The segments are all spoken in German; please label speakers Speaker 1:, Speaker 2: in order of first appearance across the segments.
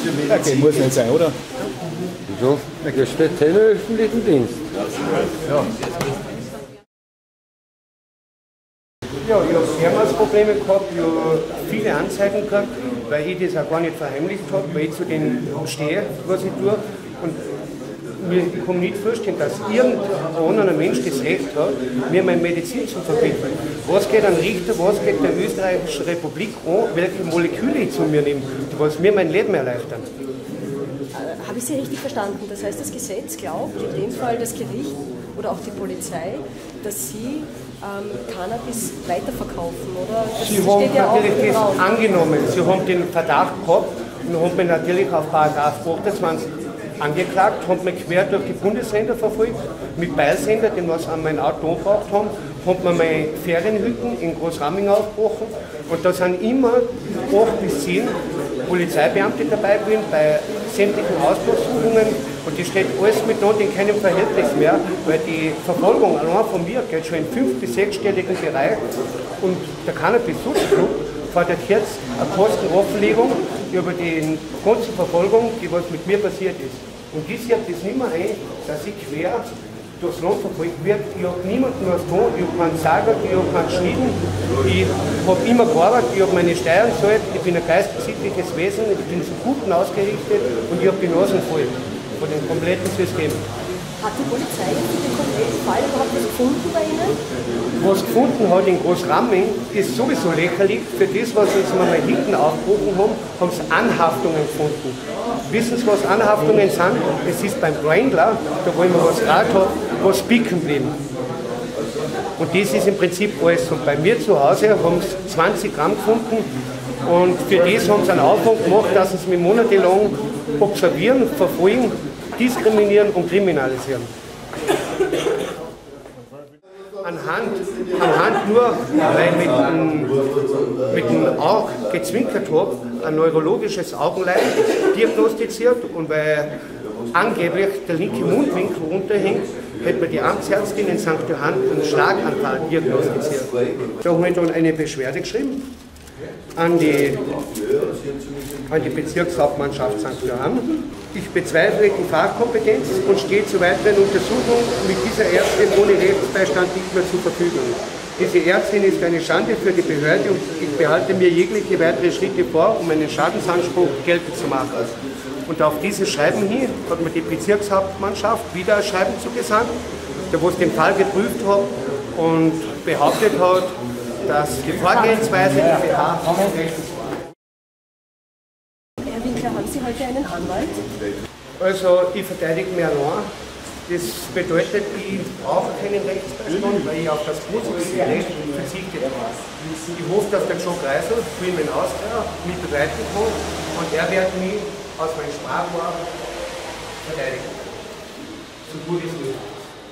Speaker 1: Okay, muss nicht sein, oder?
Speaker 2: Wieso? Er steht keinen öffentlichen Dienst.
Speaker 1: Ja.
Speaker 3: Ja, ich habe mehrmals Probleme gehabt, ich habe viele Anzeigen gehabt, weil ich das auch gar nicht verheimlicht habe, weil ich zu denen stehe, was ich tue. Und ich kann mir nicht vorstellen, dass irgendein anderer Mensch das Recht hat, mir meine Medizin zu verbieten. Was geht ein Richter, was geht der österreichischen Republik an, welche Moleküle ich zu mir nehme, was mir mein Leben erleichtern.
Speaker 4: Habe ich Sie richtig verstanden? Das heißt, das Gesetz glaubt, in dem Fall das Gericht oder auch die Polizei, dass Sie Cannabis weiterverkaufen, oder? Das
Speaker 3: Sie haben
Speaker 4: steht ja
Speaker 3: natürlich
Speaker 4: auch
Speaker 3: das angenommen. Sie haben den Verdacht gehabt und haben mich natürlich auf Paragraph 28 angeklagt, haben mich quer durch die Bundesländer verfolgt, mit Peilsender, den wir an mein Auto gebraucht haben mir meine Ferienhütten in Großraming aufgebrochen und da sind immer 8 bis 10 Polizeibeamte dabei gewesen bei sämtlichen Hausdurchsuchungen und die steht alles miteinander in keinem Verhältnis mehr, weil die Verfolgung allein von mir geht schon in 5- bis 6-stelligen Bereich und der Cannabis-Suchtclub fordert jetzt eine Kostenoffenlegung über die ganze Verfolgung, die was mit mir passiert ist. Und die sieht das nicht mehr ein, dass ich quer durchs Land verfolgt wird. Ich habe niemanden was tun, ich habe keinen Sager, ich habe keinen Schnieden, ich habe immer gearbeitet, ich habe meine Steuern gezahlt, ich bin ein geistbesittliches Wesen, ich bin zum Guten ausgerichtet und ich habe die Nasen voll von dem kompletten System.
Speaker 4: Hat die Polizei in dem konkreten Fall überhaupt was gefunden bei Ihnen?
Speaker 3: Was gefunden hat in Großramming, ist sowieso lächerlich. Für das, was sie mal hinten aufgebrochen haben, haben sie Anhaftungen gefunden. Wissen Sie, was Anhaftungen sind? Es ist beim Wrangler, da wo ich mir was gerät habe, was bicken geblieben. Und das ist im Prinzip alles. Und bei mir zu Hause haben sie 20 Gramm gefunden und für das haben sie einen Aufwand gemacht, dass sie mich monatelang observieren, verfolgen, diskriminieren und kriminalisieren. Anhand nur, weil ich mit dem Auge gezwinkert habe, ein neurologisches Augenleid diagnostiziert und weil angeblich der linke Mundwinkel runterhängt, hat mir die Amtsärztin in St. Johann einen Schlaganfall diagnostiziert. Da habe ich dann eine Beschwerde geschrieben an die Bezirkshauptmannschaft St. Johann. Ich bezweifle die Fachkompetenz und stehe zu weiteren Untersuchungen mit dieser Ärztin ohne Rechtsbeistand nicht mehr zur Verfügung. Diese Ärztin ist eine Schande für die Behörde und ich behalte mir jegliche weitere Schritte vor, um einen Schadensanspruch geltend zu machen. Und auf dieses Schreiben hin hat mir die Bezirkshauptmannschaft wieder ein Schreiben zugesandt, der was den Fall geprüft hat und behauptet hat, dass die Vorgehensweise der BH rechtens war.
Speaker 4: Herr Winkler, haben Sie heute einen Anwalt?
Speaker 3: Also ich verteidige mich allein. Das bedeutet, ich brauche keinen Rechtsbeistand, weil ich auf das positive Recht verzichtet habe. Ich hoffe, dass der Joe Kreisel, Freeman Austria, mit begleiten kann und er wird mich aus meinem Sprachrohr verteidigen. So gut es möglich.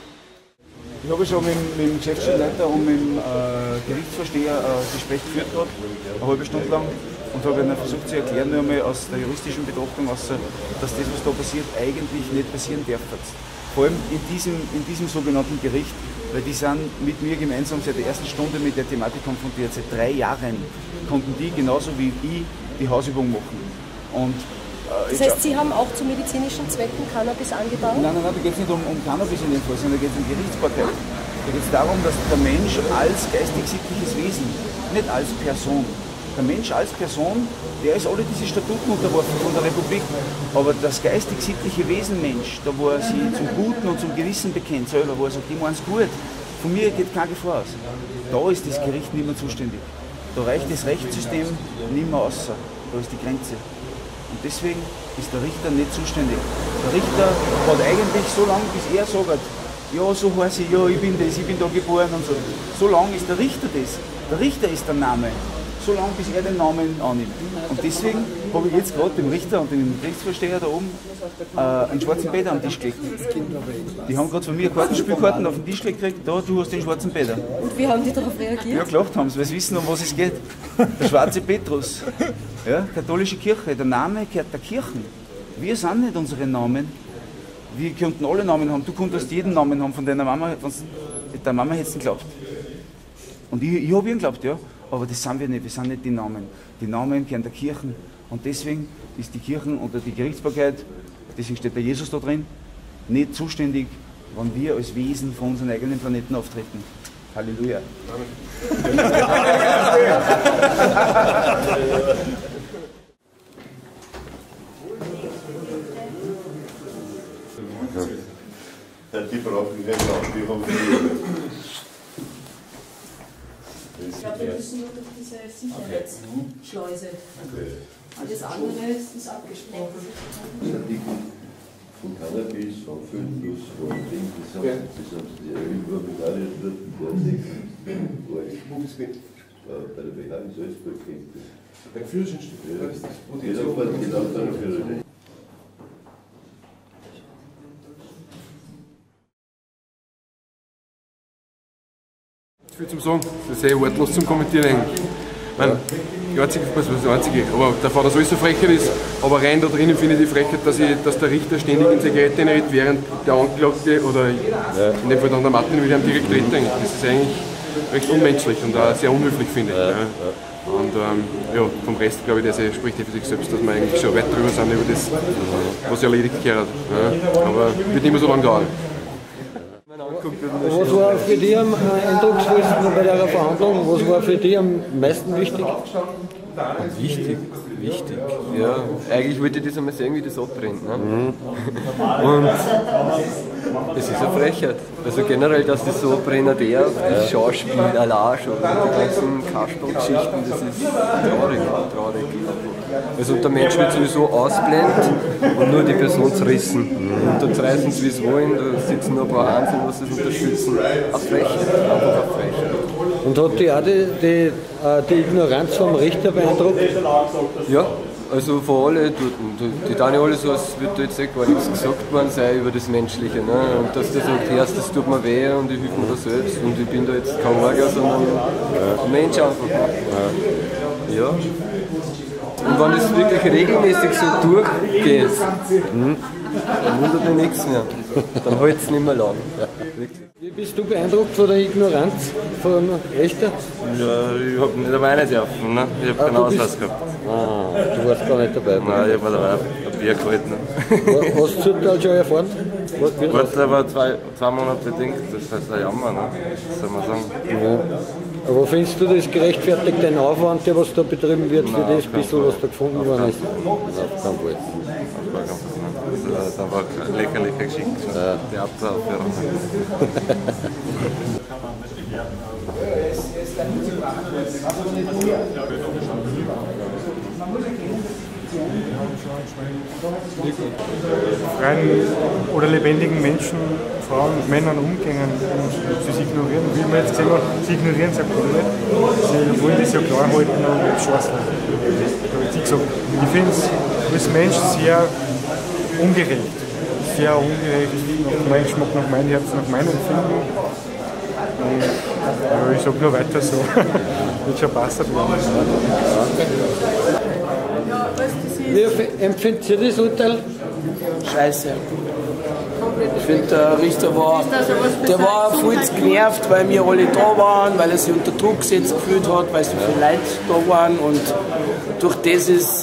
Speaker 1: Ich habe schon mit dem Geschäftsleiter und mit dem Gerichtsvorsteher ein Gespräch geführt gehabt, eine halbe Stunde lang, und habe ihnen versucht zu erklären, nur einmal aus der juristischen Betrachtung, dass das, was da passiert, eigentlich nicht passieren darf. Vor allem in diesem sogenannten Gericht, weil die sind mit mir gemeinsam seit der ersten Stunde mit der Thematik konfrontiert. Seit 3 Jahren konnten die genauso wie ich die Hausübung machen. Und
Speaker 4: das heißt, Sie haben auch zu medizinischen Zwecken Cannabis angebaut?
Speaker 1: Nein, da geht es nicht um Cannabis in dem Fall, sondern da geht es um Gerichtsbarkeit. Da geht es darum, dass der Mensch als geistig-sittliches Wesen, nicht als Person, der Mensch als Person, der ist alle diese Statuten unterworfen von der Republik, aber das geistig-sittliche Wesen Mensch, da wo er sich zum Guten und zum Gewissen bekennt selber, wo er sagt, ich meine es gut, von mir geht keine Gefahr aus. Da ist das Gericht nicht mehr zuständig. Da reicht das Rechtssystem nicht mehr aus. Da ist die Grenze. Und deswegen ist der Richter nicht zuständig. Der Richter hat eigentlich so lange, bis er sagt, ja, so heiße ich, ja, ich bin das, ich bin da geboren und so. So lange ist der Richter das. Der Richter ist der Name. So lange, bis er den Namen annimmt. Und deswegen habe ich jetzt gerade dem Richter und dem Gerichtsvorsteher da oben einen schwarzen Peter am Tisch gelegt. Die haben gerade von mir Kartenspielkarten auf den Tisch gekriegt, da, du hast den schwarzen Peter.
Speaker 4: Und wie haben die darauf reagiert?
Speaker 1: Ja, gelacht haben sie, weil sie wissen, um was es geht. Der schwarze Petrus, ja, katholische Kirche, der Name gehört der Kirche. Wir sind nicht unsere Namen. Wir könnten alle Namen haben. Du könntest jeden Namen haben von deiner Mama. Deiner Mama hättest du geglaubt. Und ich habe ihn geglaubt, ja. Aber das sind wir nicht. Wir sind nicht die Namen. Die Namen gehören der Kirche. Und deswegen ist die Kirchen oder die Gerichtsbarkeit, deswegen steht der Jesus da drin, nicht zuständig, wenn wir als Wesen von unserem eigenen Planeten auftreten. Halleluja.
Speaker 5: Die brauchen wir auch, die haben wir.
Speaker 4: Ich glaube, wir müssen nur durch diese Sicherheitsschleuse. Alles andere ist abgesprochen.
Speaker 5: Von Cannabis, von Fötus, von Ding, das haben sie über Medaille dort, bei der BH in Salzburg kennt das. Bei der Führerscheinstelle? Genau, bei der Führerschein.
Speaker 6: Viel zum Sagen, das ist sehr wortlos zum Kommentieren eigentlich. Die einzige, aber davor, dass alles so Frechheit ist, aber rein da drinnen finde ich die Frechheit, dass der Richter ständig in Zigaretten redet, während der Anklagte oder in dem Fall dann der Martin wieder am direkt redet. Das ist eigentlich recht unmenschlich und auch sehr unhöflich, finde ich. Und vom Rest glaube ich, der spricht für sich selbst, dass wir eigentlich schon weit drüber sind über das, was erledigt gehört. Aber wird nicht mehr so lange dauern.
Speaker 2: Was war für dich am eindrucksvollsten bei der Verhandlung? Was war für dich am meisten wichtig?
Speaker 7: Wichtig. Ja, eigentlich wollte ich das einmal sehen, wie das abbrennt. Ne? Und es ist eine Frechheit. Also generell, dass das so abbrennen darf, das Schauspiel allein schon, die ganzen Kasperlgeschichten, das ist traurig. Also der Mensch wird sowieso ausblendet und nur die Person zerrissen. Und da zerreißen sie, wie es wollen, da sitzen nur ein paar Hanseln, was das unterstützen. Eine Frechheit, einfach eine Frechheit.
Speaker 2: Und hat dich auch die Ignoranz vom Richter beeindruckt?
Speaker 7: Ja, also von allen dort. Die tun ja alle so, als würde jetzt gar nichts gesagt worden sein über das Menschliche. Ne? Und dass der sagt, erst das tut mir weh und ich helfe mir da selbst und ich bin da jetzt kein Orger, sondern ein Mensch einfach. Ja. Und wenn das wirklich regelmäßig so durchgeht, dann wundert mich nichts mehr. Dann hält es nicht mehr lang.
Speaker 2: Wie bist du beeindruckt von der Ignoranz vom Richter?
Speaker 8: Ja, ich habe nicht dabei nicht dürfen, ne? Ich habe keinen Ausweis gehabt.
Speaker 2: Du warst gar nicht dabei.
Speaker 8: Nein, ich habe mir dabei ein Bier gehalten. Ne?
Speaker 2: Hast du das schon erfahren?
Speaker 8: Warte, war zwei Monate bedingt, das heißt ein Jammer, ne? Das soll man sagen.
Speaker 2: Ja. Aber findest du das gerechtfertigt, den Aufwand, der was da betrieben wird, für das bisschen, was da gefunden worden ist? Auf keinen Fall.
Speaker 8: Das ist einfach eine lächerliche Geschichte. Theateraufführung.
Speaker 9: Freien oder lebendigen Menschen, Frauen und Männern umgehen und sie ignorieren. Wie wir jetzt gesehen haben, sie ignorieren es einfach nicht. Sie wollen das ja klar halten und scheißen. Ich finde es als Mensch sehr ungerecht. Sehr ungerecht, nach meinem Geschmack, nach meinem Herzen, nach meinem Empfinden. Und ja, ich sage nur weiter so. Wird schon passen.
Speaker 2: Wie empfindet ihr das Urteil?
Speaker 10: Scheiße. Ich finde, der Richter war voll genervt, weil wir alle da waren, weil er sich unter Druck gesetzt gefühlt hat, weil so viele Leute da waren und durch das ist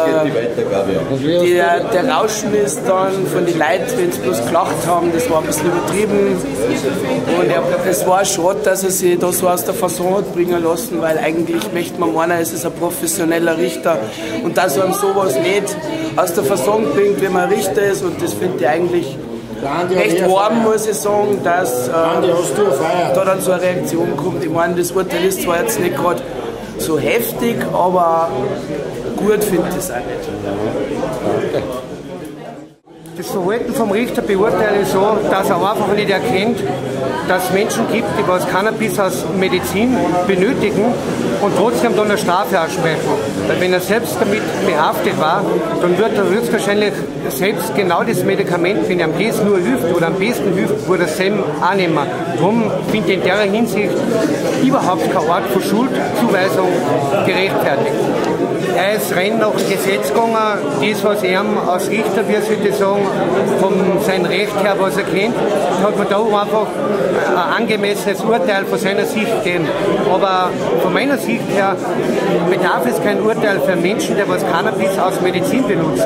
Speaker 10: der Rauschen ist dann von den Leuten, wenn sie bloß gelacht haben, das war ein bisschen übertrieben und es war schade, dass er sich da so aus der Fasson hat bringen lassen, weil eigentlich möchte man meinen, es ist ein professioneller Richter und dass er sowas nicht aus der Fasson bringt, wenn man Richter ist und das finde ich eigentlich recht warm, muss ich sagen, dass da dann so eine Reaktion kommt. Ich meine, das Urteil ist zwar jetzt nicht gerade so heftig, aber gut finde ich es auch nicht.
Speaker 3: Das Verhalten vom Richter beurteile ich so, dass er einfach nicht erkennt, dass es Menschen gibt, die was Cannabis als Medizin benötigen und trotzdem dann eine Strafe aussprechen. Weil wenn er selbst damit behaftet war, dann wird er höchstwahrscheinlich selbst genau das Medikament, wenn ihm das nur hilft oder am besten hilft, würde er selber annehmen. Darum finde ich in der Hinsicht überhaupt keine Art von Schuldzuweisung gerechtfertigt. er ist rein nach Gesetz gegangen, das was er als Richter, wie soll ich sagen, von seinem Recht her, was er kennt, hat man da einfach ein angemessenes Urteil von seiner Sicht gegeben. Aber von meiner Sicht her bedarf es kein Urteil für einen Menschen, der was Cannabis aus Medizin benutzt.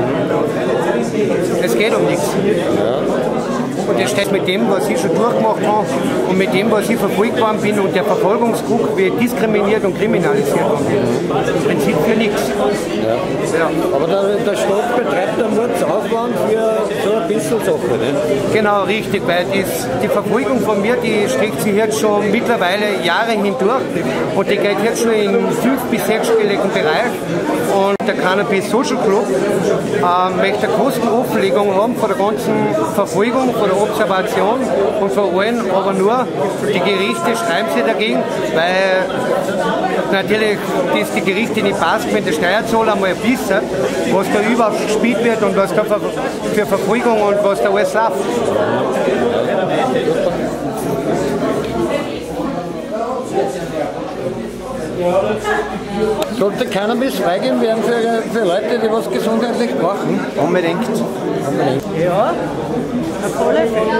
Speaker 3: Es geht um nichts. Und das steht mit dem, was ich schon durchgemacht habe und mit dem, was ich verfolgt worden bin und der Verfolgungsdruck wird diskriminiert und kriminalisiert worden. Im Prinzip für nichts.
Speaker 2: Ja. Aber der Staat betreibt einen Mordsaufwand für so ein bisschen Sache, ne?
Speaker 3: Genau, richtig, weil die Verfolgung von mir, die streckt sich jetzt schon mittlerweile Jahre hindurch und die geht jetzt schon in 5- bis 6-stelligen Bereich. Und der Cannabis Social Club möchte eine Kostenoffenlegung haben von der ganzen Verfolgung, von der Observation und von allen, aber nur die Gerichte schreiben sie dagegen, weil natürlich das die Gerichte nicht passt, wenn der Steuerzahler mal wissen, was da überhaupt gespielt wird und was da für Verfolgung und was da alles läuft.
Speaker 2: Sollte Cannabis freigegeben werden für Leute, die was gesundheitlich brauchen?
Speaker 1: Unbedingt.
Speaker 4: Ja, eine volle Fälle.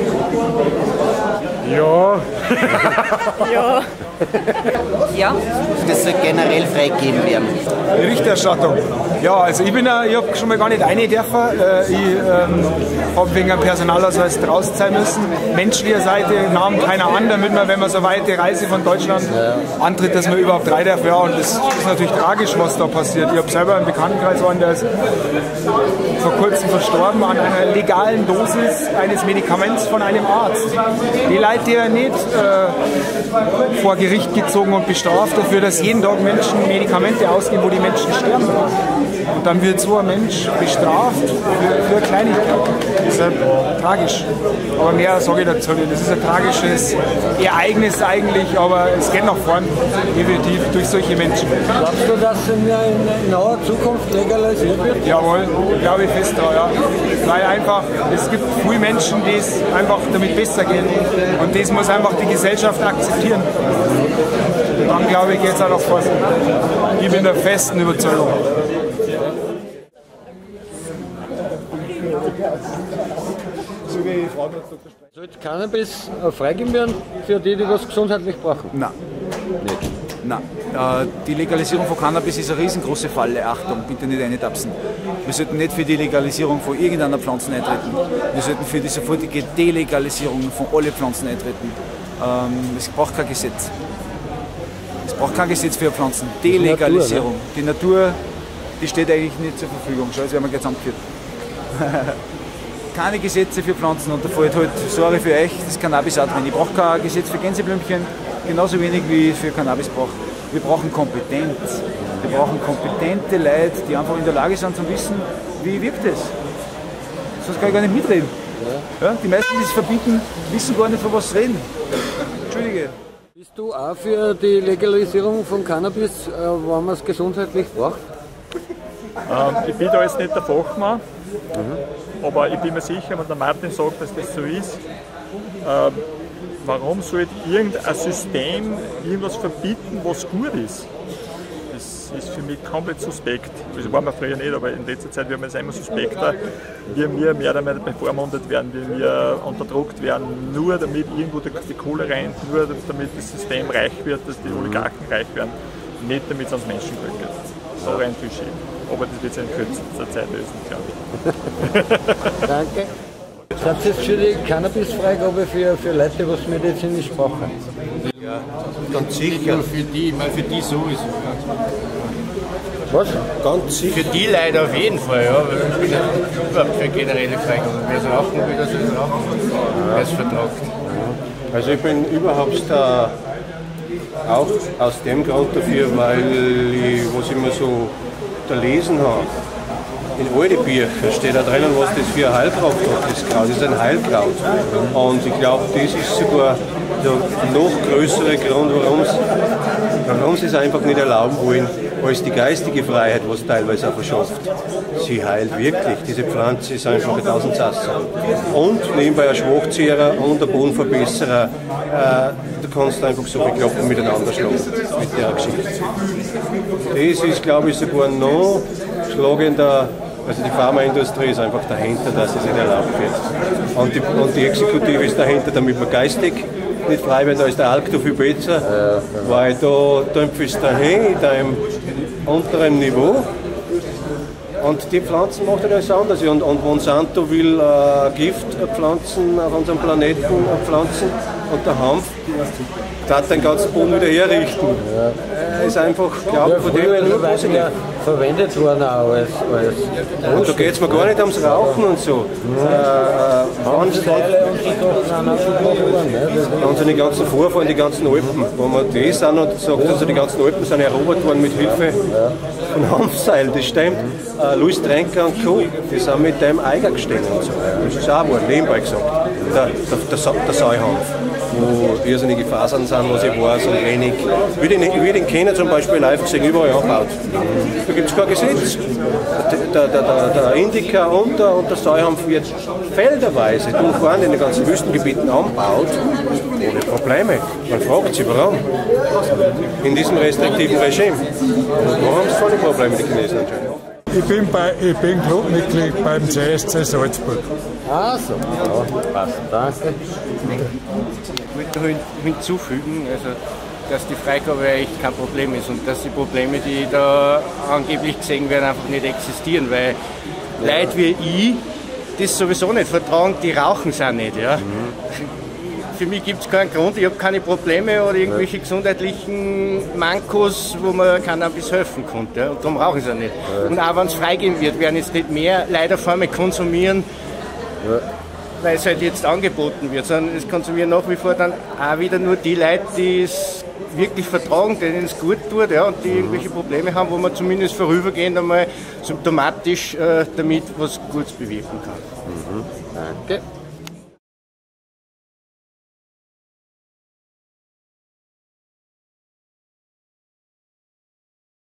Speaker 9: Ja.
Speaker 4: Ja. Ja.
Speaker 11: Das soll generell freigegeben werden.
Speaker 12: Berichterstattung. Ja, also ich habe schon mal gar nicht rein dürfen. Ich habe wegen einem Personalausweis draußen sein müssen. Menschlicher Seite nahm keiner an, damit man, wenn man so weite Reise von Deutschland antritt, dass man überhaupt rein darf. Ja, und das ist natürlich tragisch, was da passiert. Ich habe selber einen Bekanntenkreis, der ist vor kurzem verstorben an einer legalen Dosis eines Medikaments von einem Arzt. Die Leute, die er nicht vor Gericht gezogen und bestraft dafür, dass jeden Tag Menschen Medikamente ausgeben, wo die Menschen sterben. Und dann wird so ein Mensch bestraft für Kleinigkeiten. Das ist ja tragisch. Aber mehr sage ich dazu nicht. Das ist ein tragisches Ereignis eigentlich, aber es geht nach vorn, definitiv durch solche Menschen.
Speaker 2: Glaubst du, dass in naher Zukunft legalisiert wird?
Speaker 12: Jawohl, glaube ich fest daran, ja. Weil einfach, es gibt viele Menschen, die es einfach damit besser geht. Und das muss einfach die Gesellschaft akzeptieren. Dann glaube ich, geht es auch nach vorne. Ich bin der festen Überzeugung.
Speaker 2: Sollte Cannabis freigegeben werden für die, die was gesundheitlich brauchen?
Speaker 1: Nein. Nicht. Nein. Die Legalisierung von Cannabis ist eine riesengroße Falle. Achtung, bitte nicht eintapsen. Wir sollten nicht für die Legalisierung von irgendeiner Pflanze eintreten. Wir sollten für die sofortige Delegalisierung von allen Pflanzen eintreten. Es braucht kein Gesetz. Es braucht kein Gesetz für Pflanzen. Delegalisierung. Die Natur, die steht eigentlich nicht zur Verfügung. Schau, jetzt werden wir gleich zusammengeführt. Keine Gesetze für Pflanzen und da fällt halt, sorry für euch, das Cannabis auch drin. Ich brauche kein Gesetz für Gänseblümchen, genauso wenig wie ich für Cannabis brauche. Wir brauchen Kompetenz. Wir brauchen kompetente Leute, die einfach in der Lage sind zu wissen, wie wirkt es. Sonst kann ich gar nicht mitreden. Ja, die meisten, die es verbieten, wissen gar nicht, von was sie reden. Entschuldige.
Speaker 2: Bist du auch für die Legalisierung von Cannabis, wenn man es gesundheitlich braucht?
Speaker 13: Ich bin da jetzt nicht der Fachmann, aber ich bin mir sicher, wenn der Martin sagt, dass das so ist, warum sollte irgendein System irgendwas verbieten, was gut ist? Das ist für mich komplett suspekt. Das war mir früher nicht, aber in letzter Zeit wird man es immer suspekter, wie wir mehr oder weniger bevormundet werden, wie wir unterdrückt werden, nur damit irgendwo die Kohle rennt, nur damit das System reich wird, dass die Oligarchen reich werden, nicht damit es ans Menschenglück geht. So rein viel schief. Aber das wird sich in kürzester Zeit lösen, glaube ich.
Speaker 2: Danke. Seid ihr jetzt für die Cannabis-Freigabe für Leute, die medizinisch brauchen?
Speaker 14: Ja, ganz sicher. Nur für die, ich meine, für die sowieso.
Speaker 2: Was?
Speaker 14: Ganz sicher. Für die Leute auf jeden Fall, ja. Weil ich bin ja überhaupt für generelle Freigabe. Wer es rauchen will, das soll es rauchen. Wer es vertragt.
Speaker 5: Also ich bin überhaupt auch aus dem Grund dafür, weil ich, was ich mir so da lesen habe, in all die Bücher steht da drinnen, was das für ein Heilkraft hat. Das Kraut ist ein Heilkraut. Und ich glaube, das ist sogar der noch größere Grund, warum sie es einfach nicht erlauben wollen, als die geistige Freiheit, was teilweise auch verschafft. sie heilt wirklich. Diese Pflanze ist einfach ein Tausendsasser. Und nebenbei ein Schwachzieher und ein Bodenverbesserer. Du kannst einfach so viele Klappen miteinander schlagen mit der Geschichte. Das ist, glaube ich, sogar noch schlagender. Also die Pharmaindustrie ist einfach dahinter, dass es nicht erlaubt wird. Und die Exekutive ist dahinter, damit man geistig nicht frei wird. Da ist der Alk viel besser, weil da tümpfst du dahin, in deinem unteren Niveau. Und die Pflanzen machen alles anders. Und Monsanto will Giftpflanzen auf unserem Planeten pflanzen und der Hanf hat den ganzen Boden wieder herrichten. Ist einfach, glaube ich, von dem her nur positiv.
Speaker 2: Verwendet worden auch als
Speaker 5: und da geht es mir gar nicht ums Rauchen und so. Unsere ganzen Vorfahren, die ganzen Alpen, wo man das auch noch sagt, also die ganzen Alpen sind erobert worden mit Hilfe von Hanfseilen, das stimmt. Louis Trenker und Co., die sind mit dem Eiger gestanden und so. Das ist auch nebenbei gesagt. Der Säuhanf, wo irrsinnige Fasern sind, was ich weiß, und wenig. Wie den Kenia zum Beispiel live gesehen, überall angebaut. Da gibt es kein Gesetz. Der Indica und der Säuhanf wird felderweise durchfahren in den ganzen Wüstengebieten angebaut, ohne Probleme. Man fragt sich, warum? In diesem restriktiven Regime. Warum haben sie keine Probleme, die Chinesen anscheinend?
Speaker 15: Ich bin Clubmitglied beim CSC Salzburg.
Speaker 2: Ah, so. Ja, passt. Danke.
Speaker 14: Ich wollte hinzufügen, also, dass die Freigabe echt kein Problem ist und dass die Probleme, die da angeblich gesehen werden, einfach nicht existieren, weil Leute wie ich das sowieso nicht vertragen, die rauchen es auch nicht. Ja. Für mich gibt es keinen Grund, ich habe keine Probleme oder irgendwelche gesundheitlichen Mankos, wo man Cannabis helfen konnte. Ja. Und darum rauchen sie auch nicht. Und auch wenn es freigeben wird, werden jetzt nicht mehr leider Formen konsumieren, weil es halt jetzt angeboten wird, sondern es konsumieren nach wie vor dann auch wieder nur die Leute, die es wirklich vertragen, denen es gut tut, ja, und die irgendwelche Probleme haben, wo man zumindest vorübergehend einmal symptomatisch damit was Gutes bewirken kann.
Speaker 2: Danke.